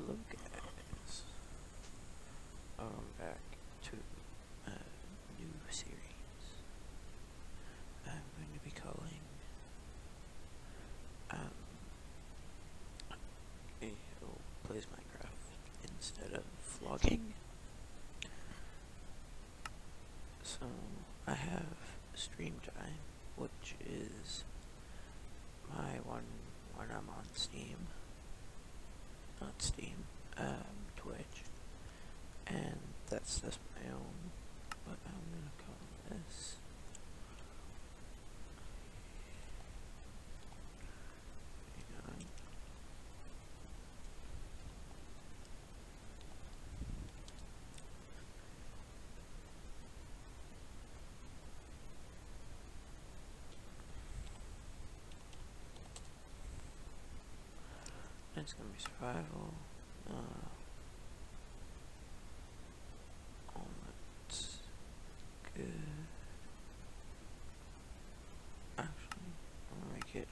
Hello guys, welcome back to a new series. I'm going to be calling who plays Minecraft instead of vlogging. So I have stream time, which is my one when I'm on Steam. Not Steam, Twitch, and that's just my own, but I'm gonna call this hang on. It's gonna be survival. That's good. Actually, I'm gonna make it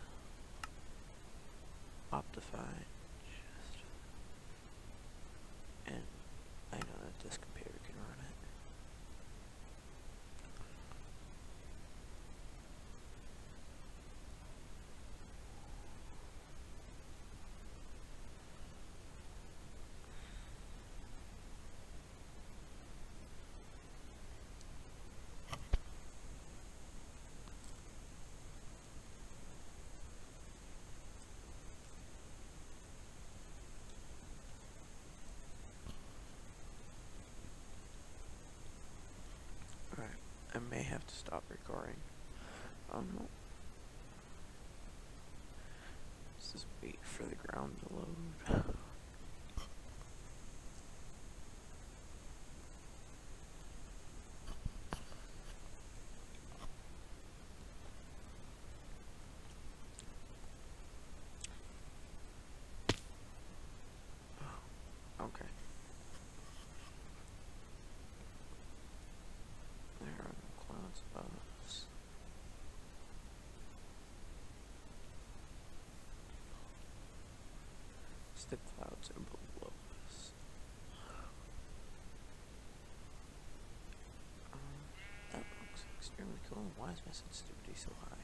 Optifine, and I know that this computer can run it. Alright, I may have to stop recording. Let's just wait for the ground to load. Okay. There are no clouds above us. The clouds are below us. That looks extremely cool. Why is my sensitivity so high?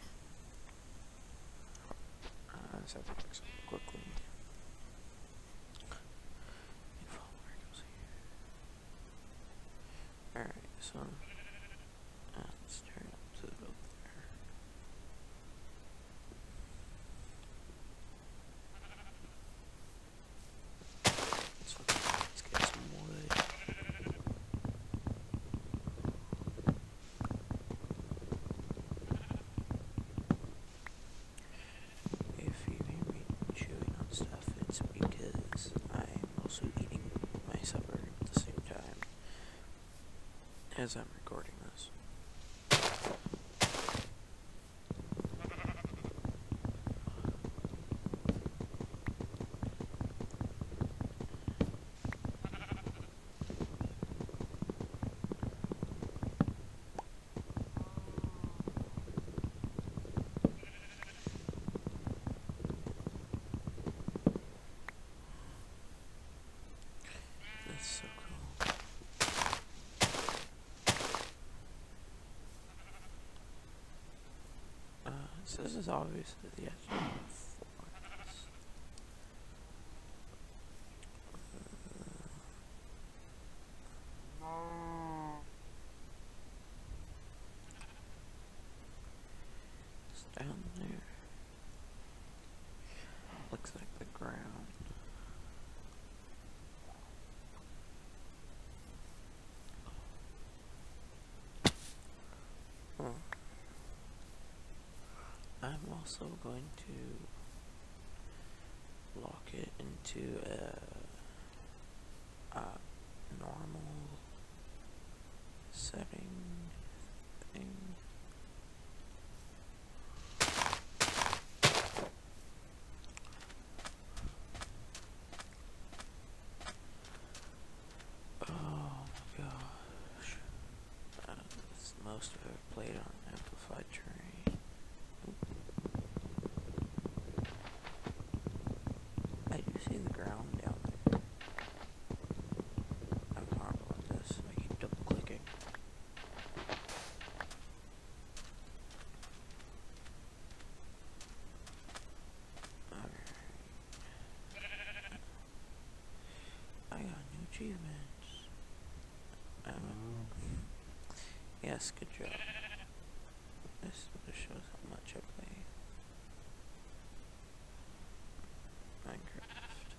I just have to fix it quickly. Alright, so let's turn up to the build there. So let's get some wood. If you hear me chewing on stuff, it's because I'm also eating my supper at the same time as I'm recording this. That's so cool. So this is obviously the edge of the forest. It's down there. Looks like the ground. I'm also going to lock it into a normal setting thing. Oh my gosh. That's most of it played on amplified terrain. I do see the ground down there. Yes, good job. This shows how much I play Minecraft.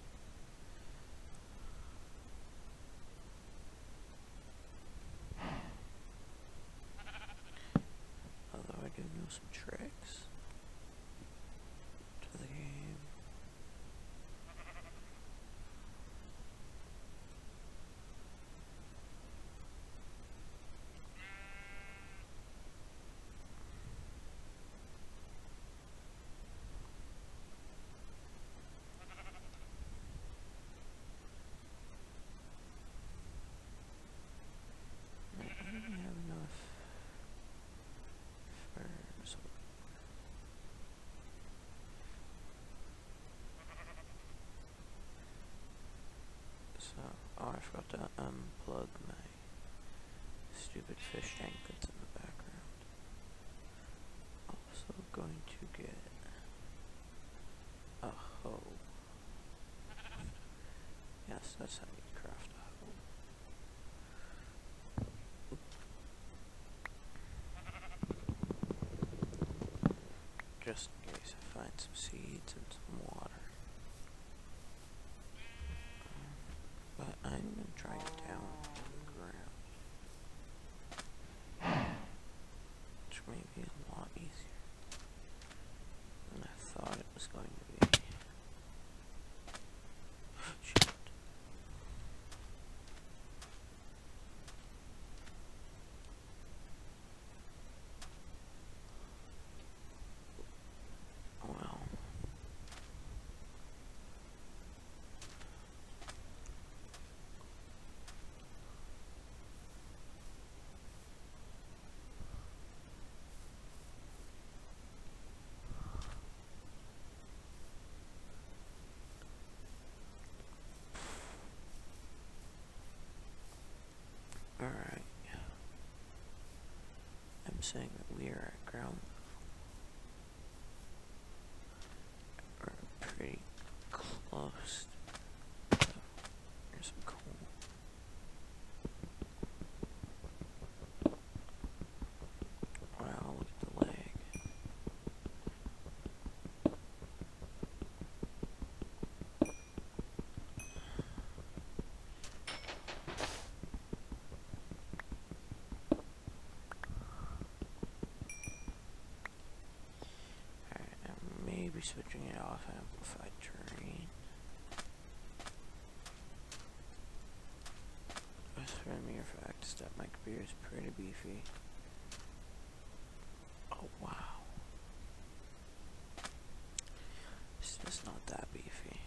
Although I do know some tricks to the game. I don't have enough for so, oh, I forgot to unplug my stupid fish tank that's in the background. Also going to get a hoe. Yes, that's how you craft a hoe. Just in case I find some seeds and some water. But I'm going to try it down on the ground. Which may be a lot easier than I thought it was going to be. Shit. Well. Alright. I'm saying that we are at ground level. We're pretty close. Here's some coal. Wow, look at the lag. Maybe switching it off amplified terrain. Just for the mere fact that my computer is pretty beefy. Oh wow. It's just not that beefy.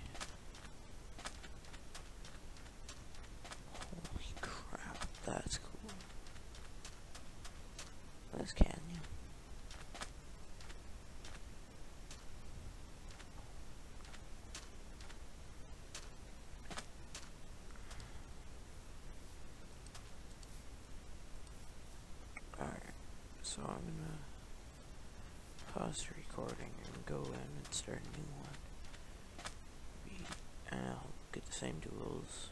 Holy crap, that's cool. This canyon. So I'm gonna pause the recording and go in and start a new one. And I'll get the same tools.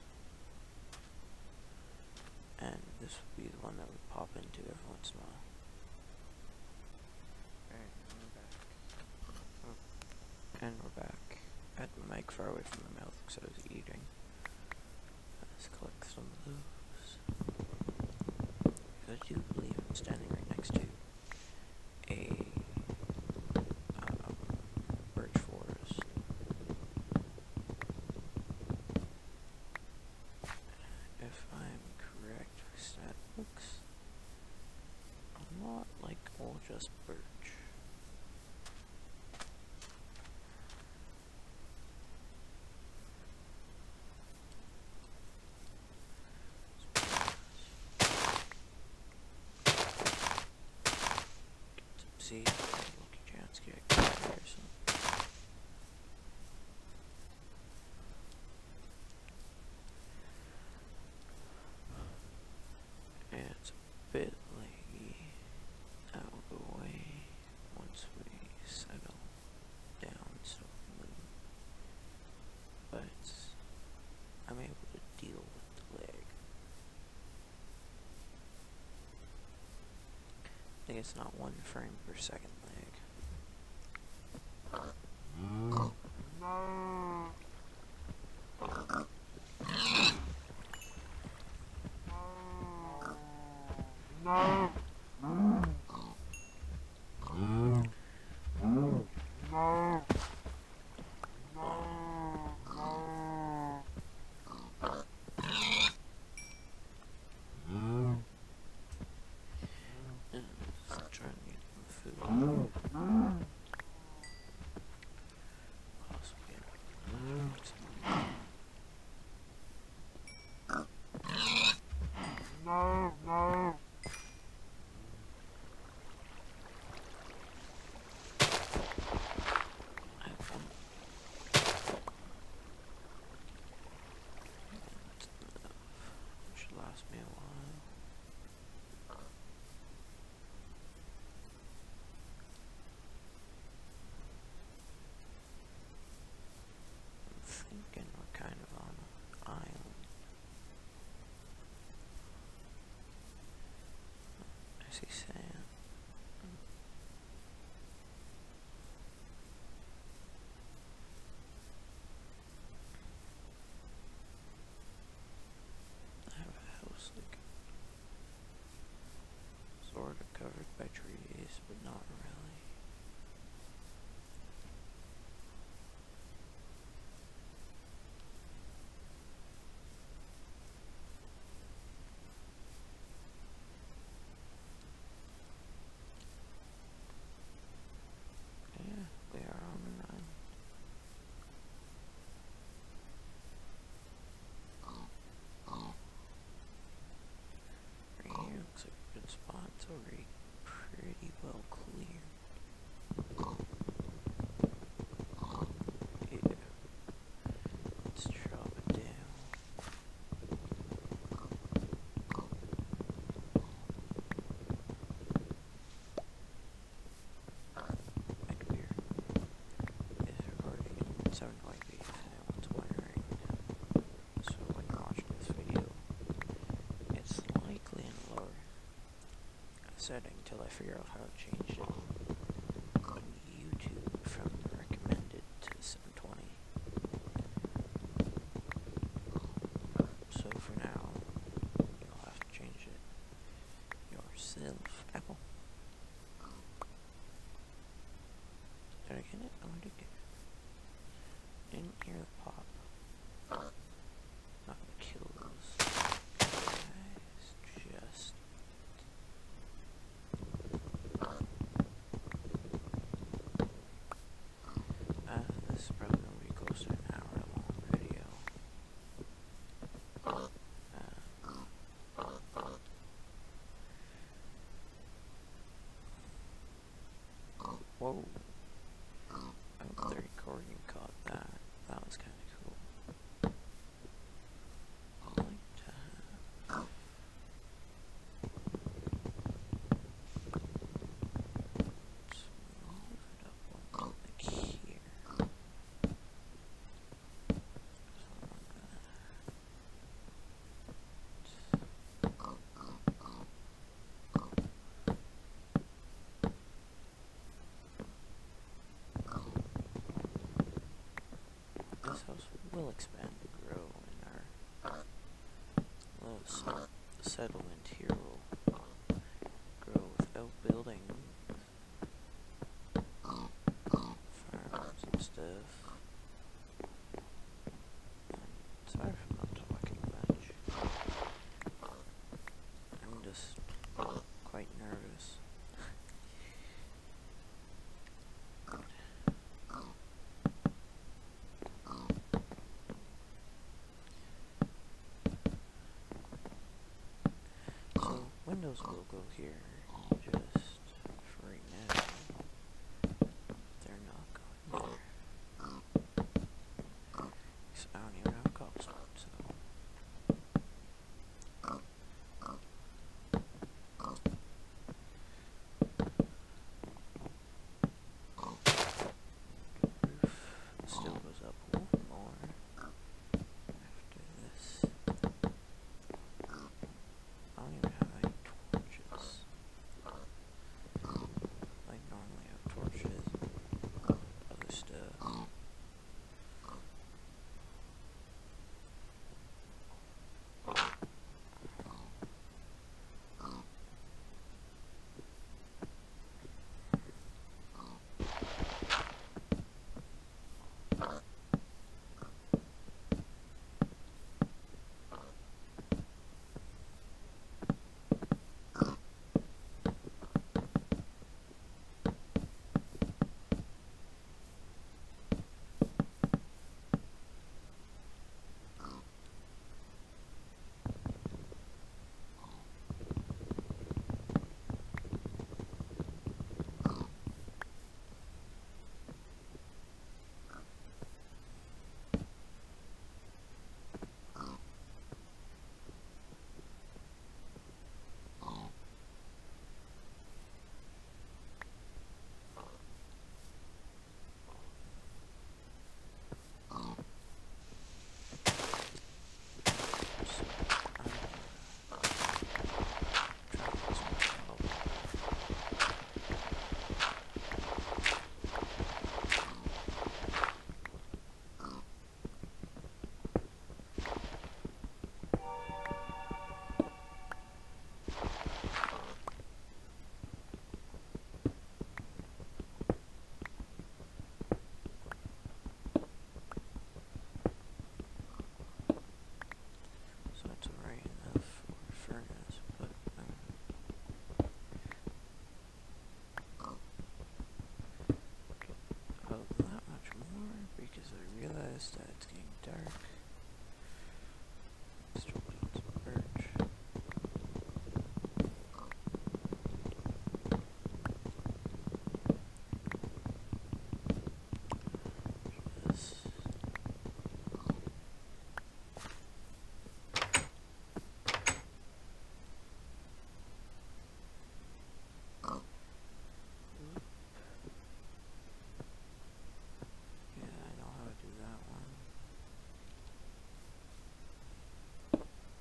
And this will be the one that we pop into every once in a while. Alright, I'm back. Oh. And we're back. I had my mic far away from my mouth because I was eating. Let's collect some of those. I do believe I'm standing right next to a birch forest. If I'm correct, that looks a lot like all just birch. See, lucky chance get here or something. It's a bit laggy out of the way once we settle down slowly, but I'm able to deal with the lag. it's not 1 frame per second lag. Trying to get food. Possibly. Should last me a while. I'm thinking we're kind of on an island. I see sand. I have a house like sort of covered by trees, but not really. Yeah, we are on an island. Right here looks like a good spot. It's already pretty well clear. Yeah. Let's drop it down. Quite weird. It's recording in 720p if anyone's wondering. So when you're watching this video, it's likely in lower setting till I figure out how to change it on YouTube from the recommended to 720. So for now, you'll have to change it yourself. Apple. Did I get it? Oh, I did get it. Didn't hear the pop. Not gonna kill those guys. Just. This is probably gonna be close to an hour long video. Whoa. I hope the recording caught that. That was kind of cool. I like to have... Let's move it up one like here. Something like that. This house will expand and grow, and our little settlement here will grow without building farms and stuff. Sorry if I'm not talking much. I'm just quite nervous. So windows will go here, just for right now. They're not going there. So I don't even have cobblestone, so. Roof still goes up one more after this. I don't even have any torches. notice that it's getting dark. Still need some birch. This. Yeah, I know how to do that one.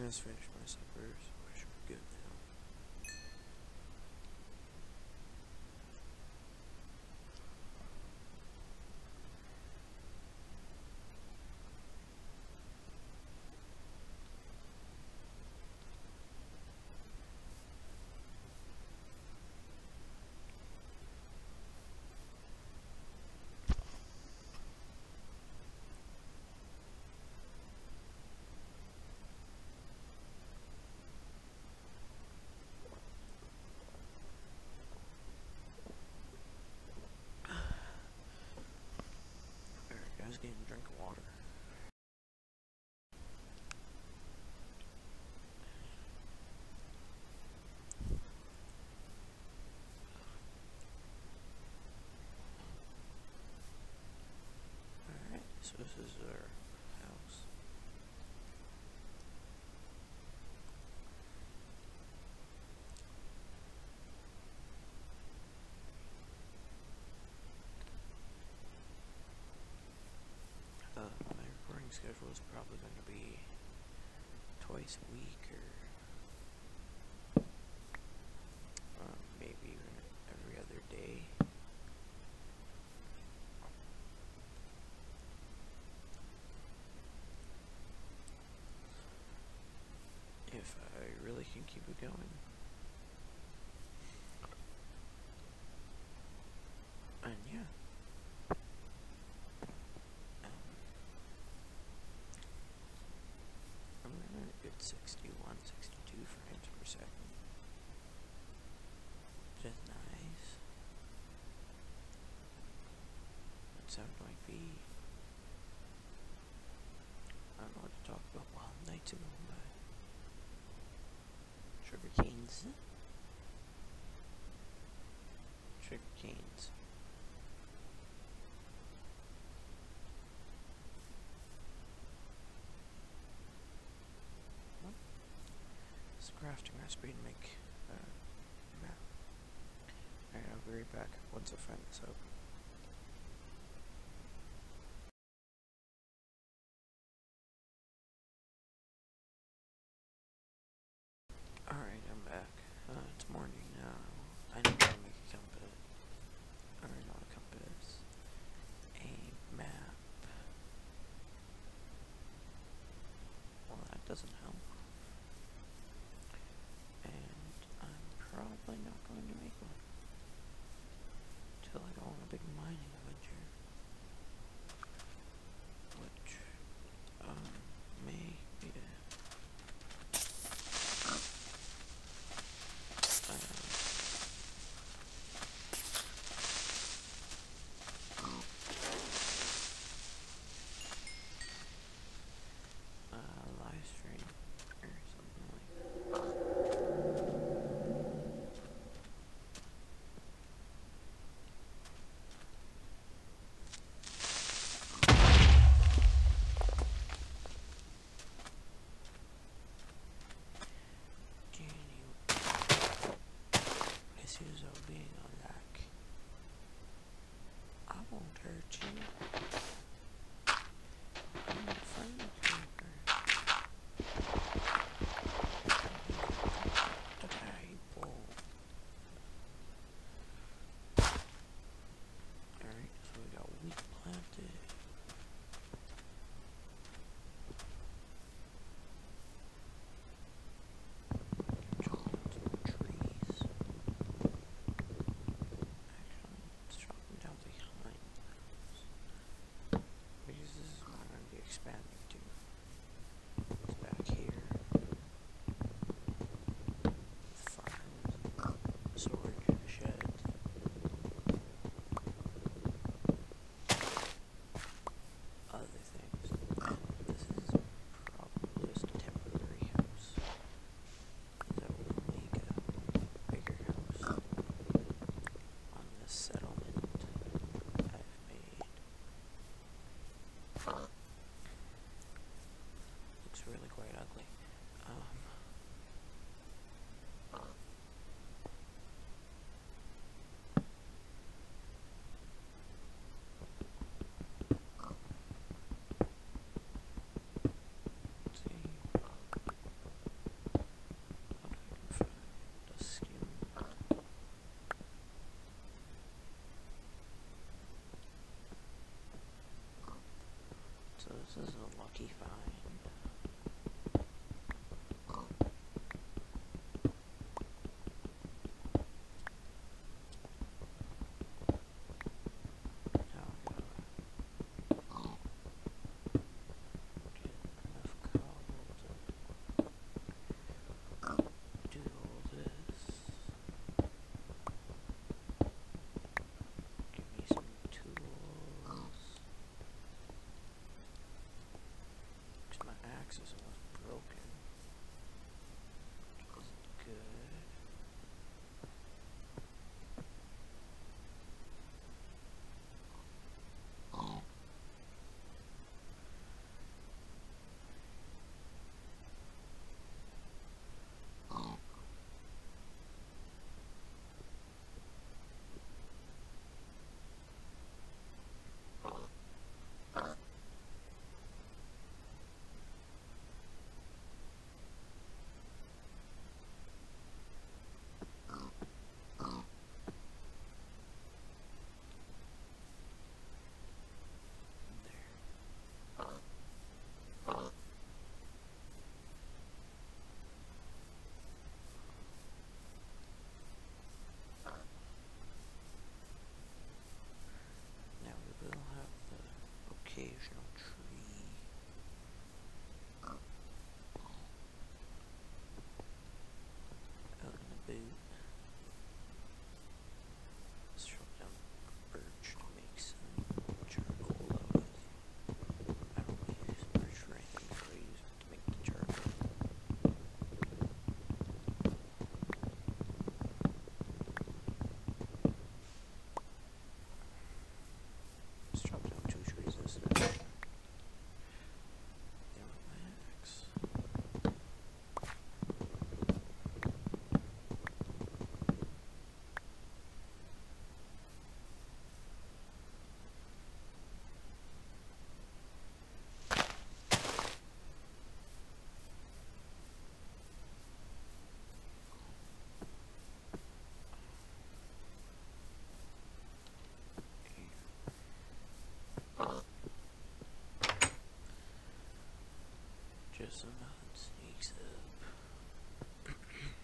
just finished my supper, so I should be good now. Alright guys, getting a drink of water. Alright, so this is our house. My recording schedule is probably going to be twice a week or maybe even every other day. If I really can keep it going. And yeah. I'm running a good 61, 62 frames per second. Which is nice. That sound might be, I don't know what to talk about while nights are going by. Sugar canes. Sugar canes. It's a crafting recipe to make map. Alright, I'll be right back once I find this out. Alright, I'm back. It's morning now. I need to make a compass. Or not a compass. A map. Well, that doesn't help. And I'm probably not going to make one. Till I go on a big mining adventure. Which, may be a live stream or something issues of being on lack. I won't hurt you. I'm a friendly creeper. The Bible. Alright, so we got wheat planted. Chopping some trees. Actually, let's chop them down behind the house. Because this is what I'm going to be expanding to. It's back here. Farms, storage, sheds. Other things. This is probably just a temporary house. That will make a bigger house on this settlement I've made. Looks really quite ugly. Let's see. This is a lucky find. Now I gotta get enough coal to do all this. Give me some tools. 'Cause my axe is almost broken. Which isn't good. Now we will have the occasional tree. Out in the boot. Let's chop down birch to make some charcoal out of. I don't really use birch for anything, so I use it to make the charcoal. Let's chop down 2 trees instead. Down with my axe. Just some mud sneaks up.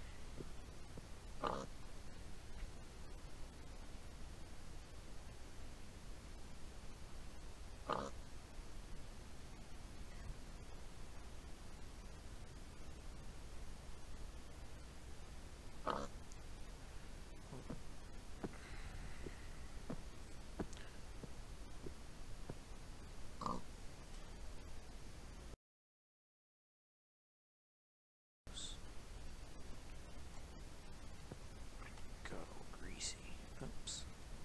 Got all greasy. Oops.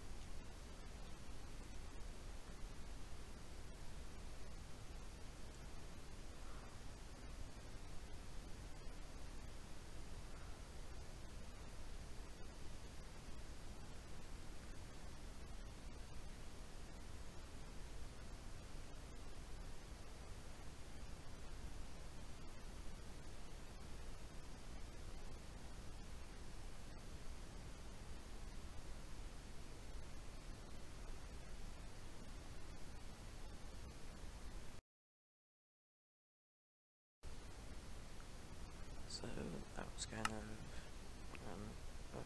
So that was kind of a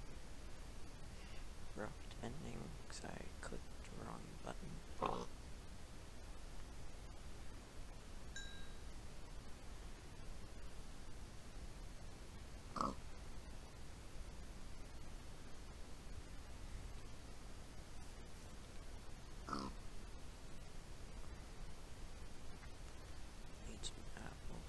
abrupt ending because I clicked the wrong button. Need some apples.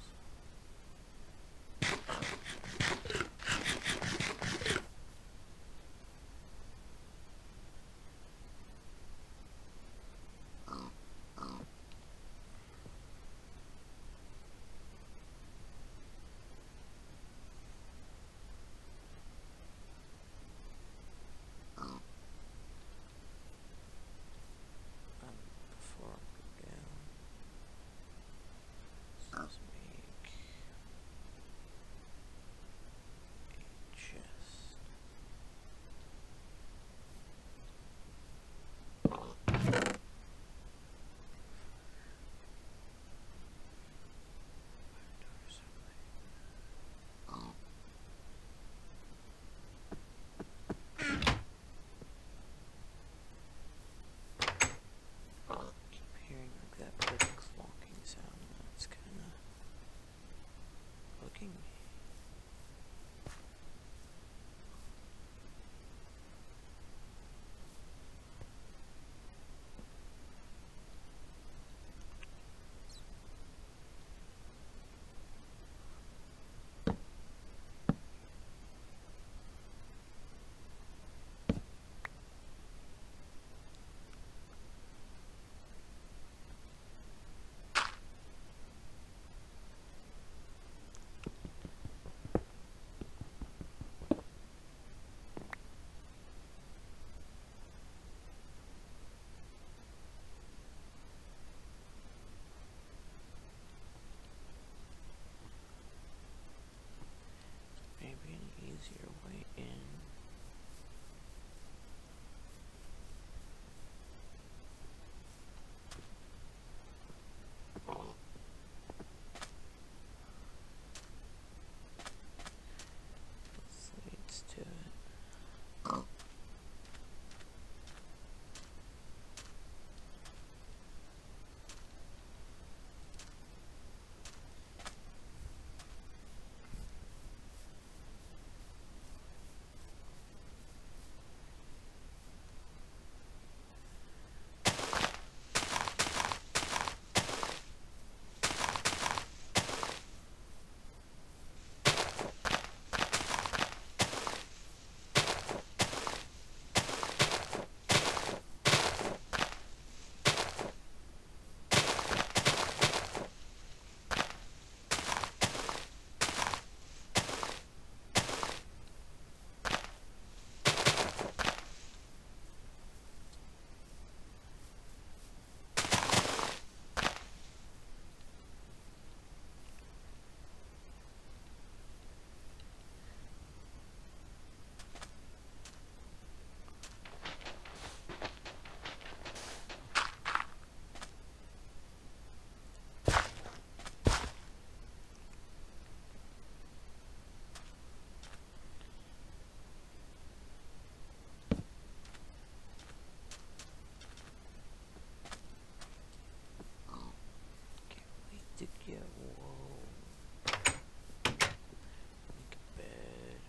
to get, whoa. Make a bed.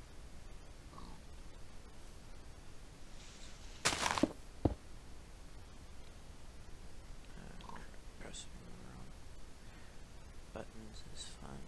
Pressing the wrong buttons is fun.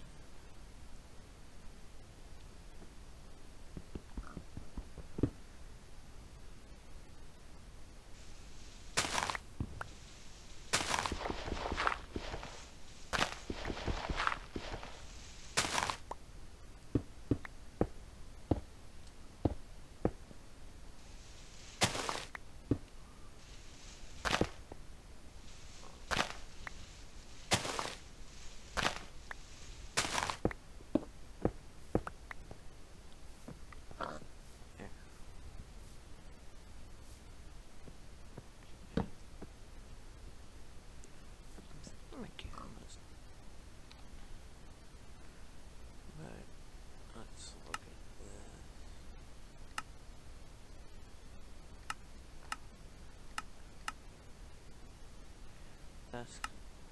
Let's look at this. That's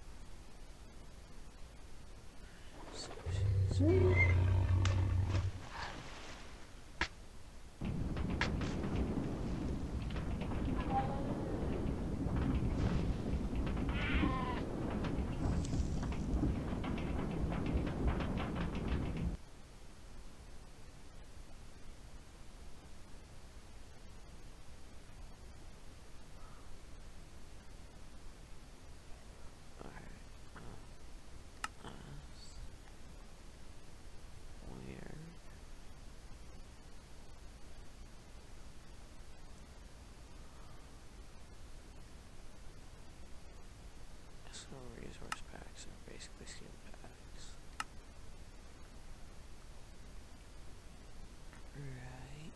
so resource packs are basically skill packs. Right.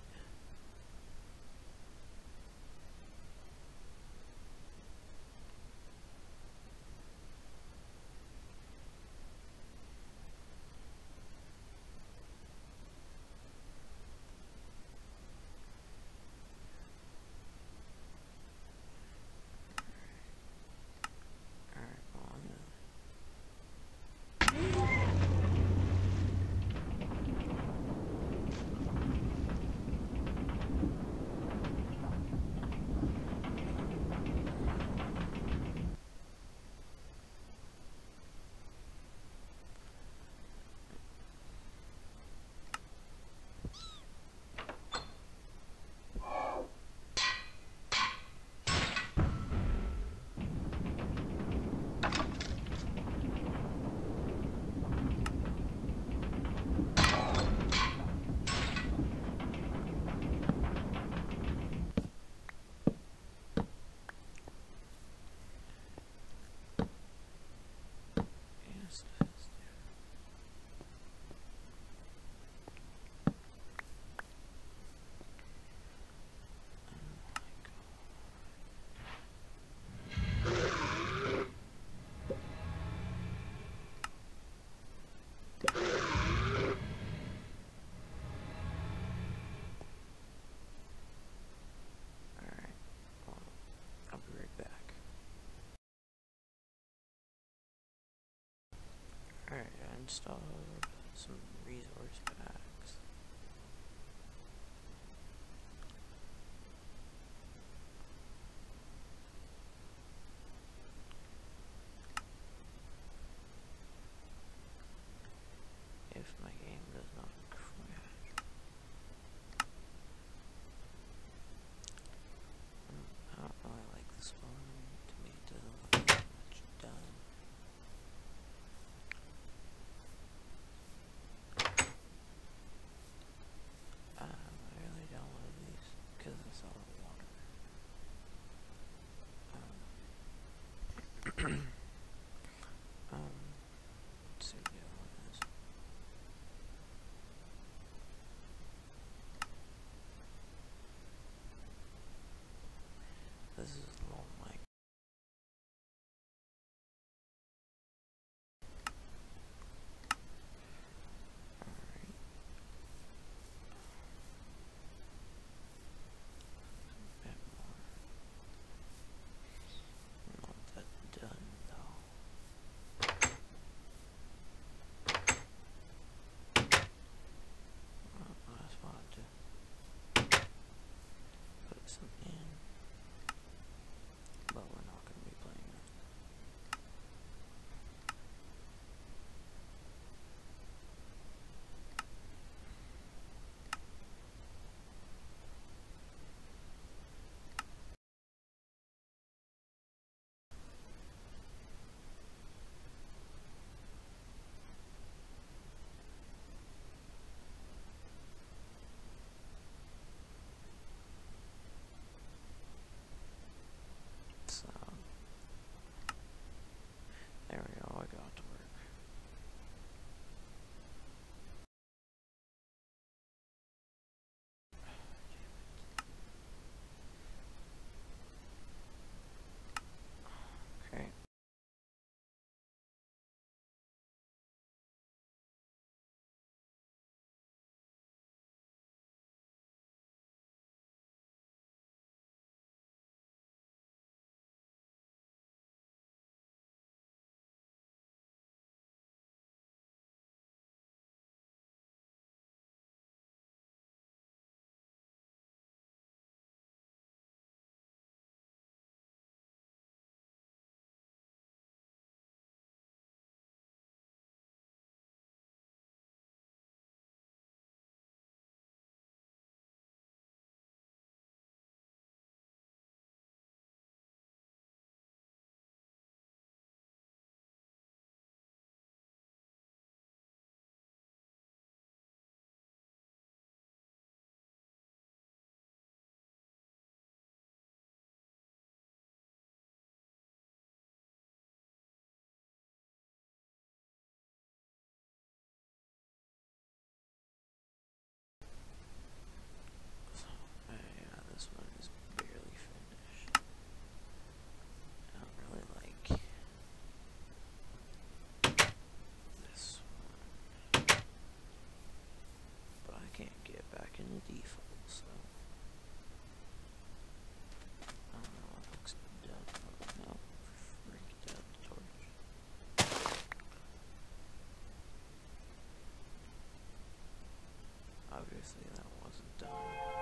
Alright, I installed some resource packs. If my game does not crash. I don't really like this one. To me it doesn't look that much done. obviously that wasn't done.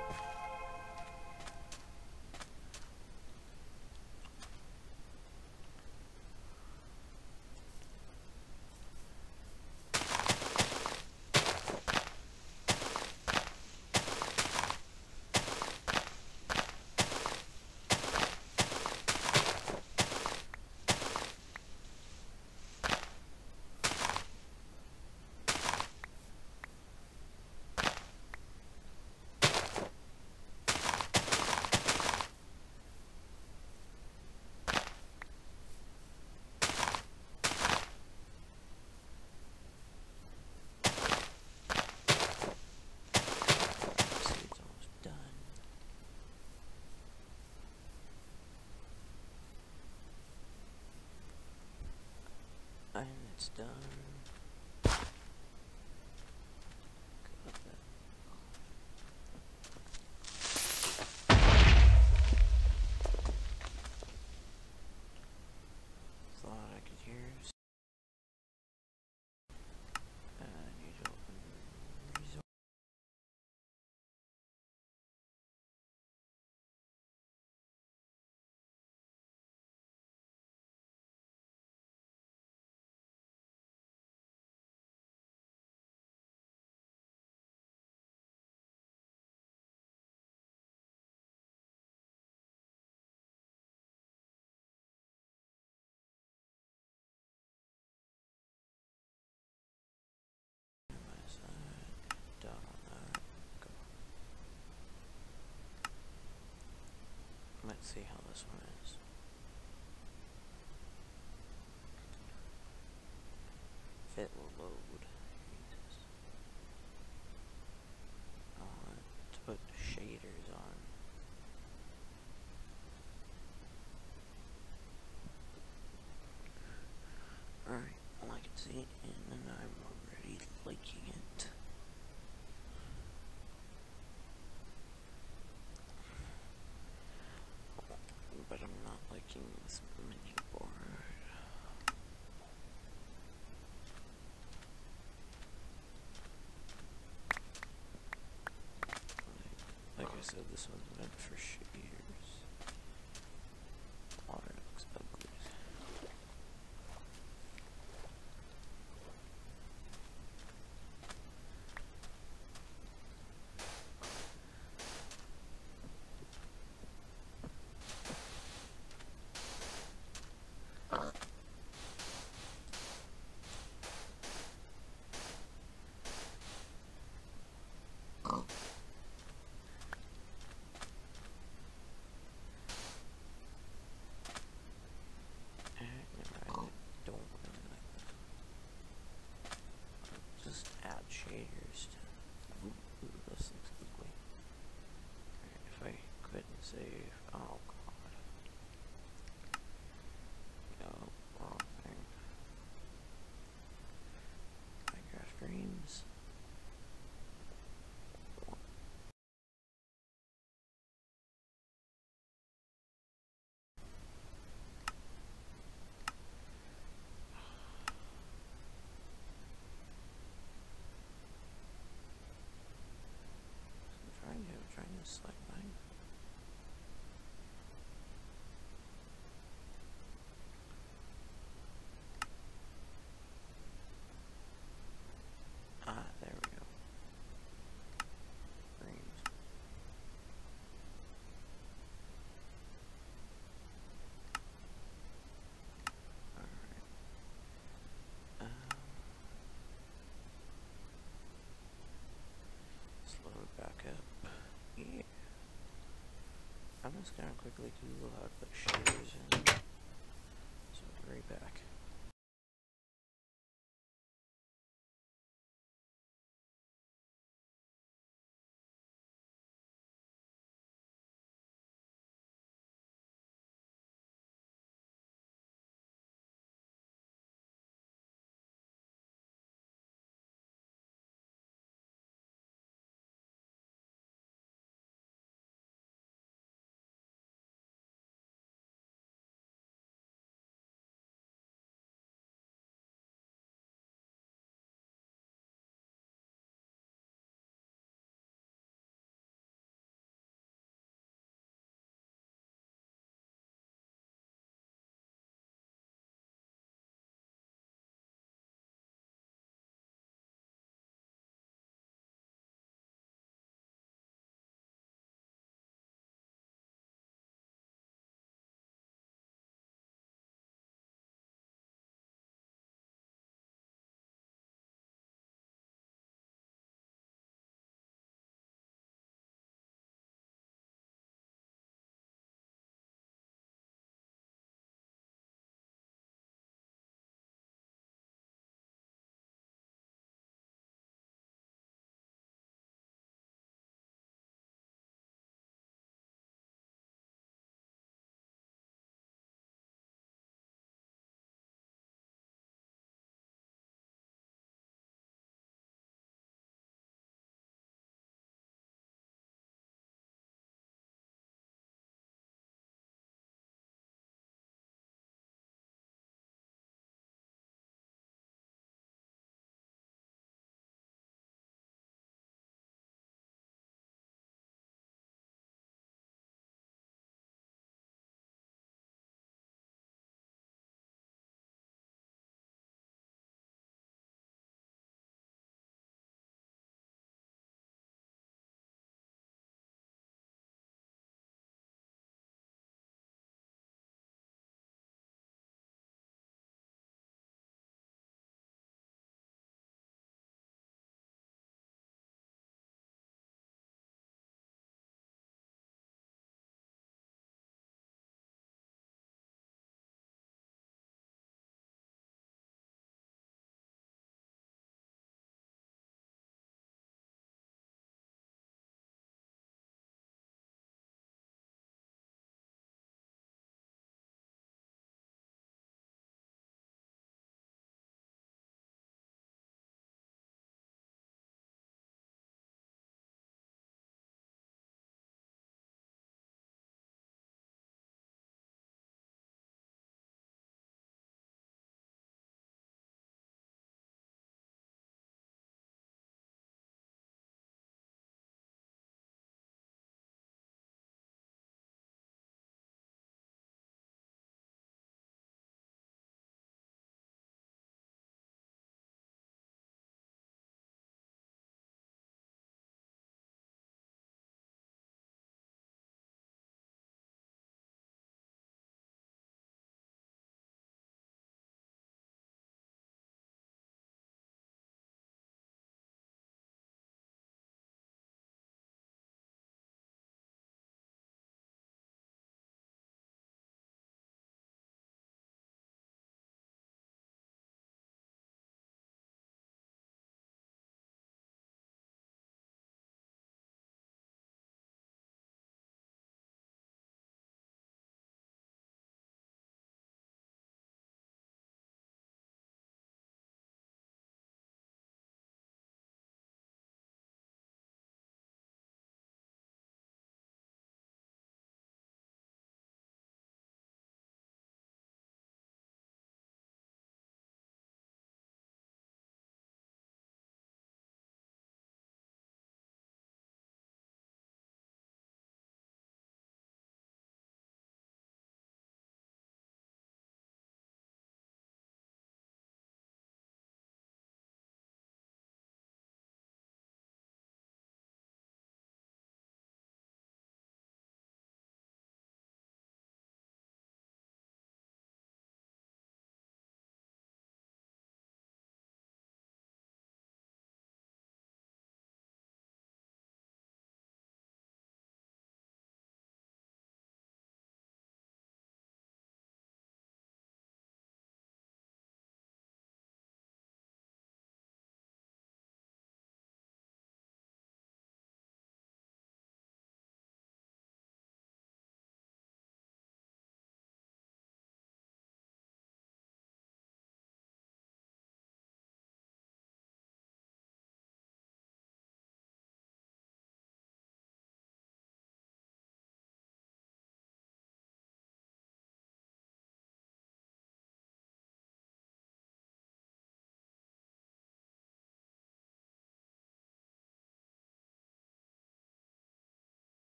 And it's done. Thought I could hear. Need to open resort. Done on that. Go. Let's see how this one is. Fit will load. Jesus. I want to put shaders on. Alright, well I can see it and I'm already liking it. But I'm not liking this mini board. Like I said, this one's meant for shaders. Water looks ugly. Just add shaders to. Ooh, this looks ugly. Alright, if I quit and save. Oh god. No, wrong thing. Minecraft Dreams. I'm trying to select mine. Ah, there we go. Dreams. Alright. Slow it back up. Yeah. I'm just gonna quickly Google how to put shaders in. So I'll be right back.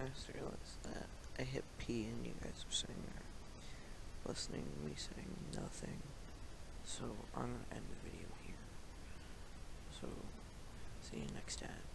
just realized that I hit P and you guys were saying you're listening to me saying nothing. So I'm gonna end the video here. So see you next time.